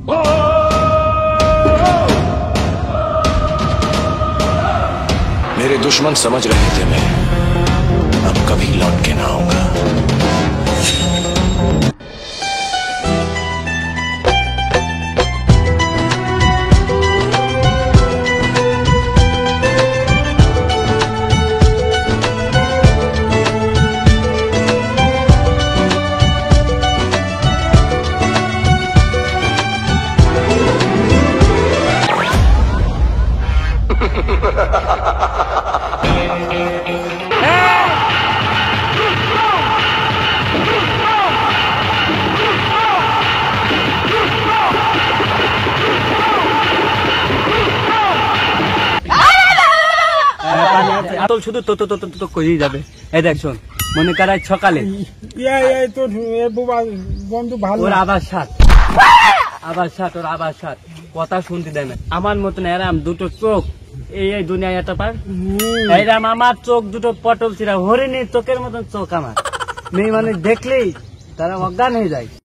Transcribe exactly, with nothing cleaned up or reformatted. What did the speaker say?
मेरे दुश्मन समझ रहे थे मैं अब कभी लौट के ना आऊंगा। শুধু তো তো তো তো কইই যাবে। এই দেখ শোন, মনে করাই সকালে তোর বন্ধু ভালো, ওর আবার সাত আবার সাত ওর আবার সাত কথা শুনতে দেয় না। আমার মতন এরাম দুটো চোখ এই এই দুনিয়ায় একটা পার, এরাম আমার চোখ দুটো পটল ছিড়া হরিণীর চোখের মতন চোখ আমার। মেয়ে মানে দেখলেই তারা অজ্ঞান হয়ে যায়।